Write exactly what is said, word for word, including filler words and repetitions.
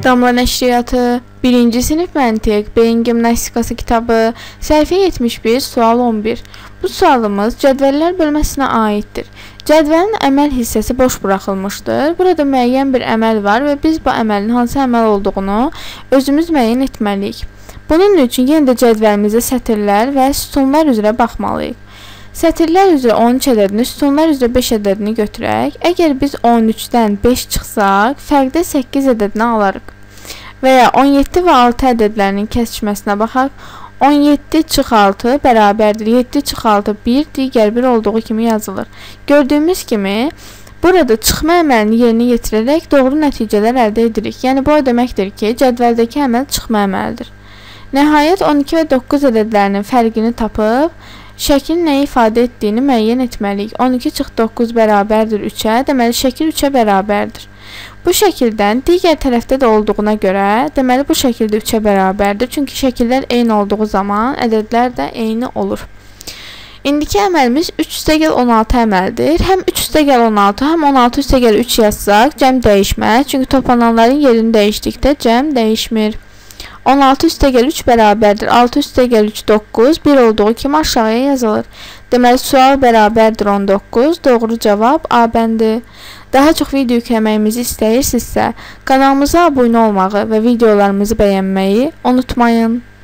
Damla Nəşriyyatı, birinci sinif məntiq, beyin gimnastikası kitabı, səhifə yetmiş bir, sual on bir. Bu sualımız cədvəllər bölməsinə aiddir. Cədvəlin əməl hissəsi boş buraxılmışdır. Burada müəyyən bir əməl var və biz bu əməlin hansı əməl olduğunu özümüz müəyyən etməliyik. Bunun üçün yenə də cədvəlimizə sətirlər və sütunlar üzrə baxmalıyıq. Sətirlər üzrə on üç ədədini, sütunlar üzrə beş ədədini götürək. Əgər biz on üçdən beş çıxsaq, fərqdə səkkiz ədədini alarıq. Və ya on yeddi və altı ədədlərinin kəsişməsinə baxaq. on yeddi çıx altı bərabərdir. yeddi çıx altı bir, digər bir olduğu kimi yazılır. Gördüyümüz kimi, burada çıxma əməlini yerinə yetirərək doğru nəticələr əldə edirik. Yəni, bu o deməkdir ki, cədvəldəki əməl çıxma əməlidir. Nəhayət, on iki və doqquz ədədlərinin fərqini tapıb, şəklin nəyi ifadə etdiyini müəyyən etməliyik. on iki çıx doqquz bərabərdir üçə, deməli, şəkil üçə bərabərdir. Bu şəkildən digər tərəfdə də olduğuna görə, deməli, bu şəkildə üçə bərabərdir. Çünki şəkillər eyni olduğu zaman ədədlər də eyni olur. İndiki əməlimiz üç üstəgəl on altı əməldir. Həm üç üstəgəl on altı, həm on altı üstəgəl üç yazsaq, cəm dəyişməz. Çünki toplananların yerini dəyişdikdə cəm dəyişmir. on altı üstəgəl üç bərabərdir. altı üstəgəl üç doqquz, bir olduğu kimi aşağıya yazılır. Deməli, sual bərabərdir on doqquz. Doğru cavab A bəndi. Daha çox video yükləməyimizi istəyirsinizsə, kanalımıza abunə olmağı və videolarımızı bəyənməyi unutmayın.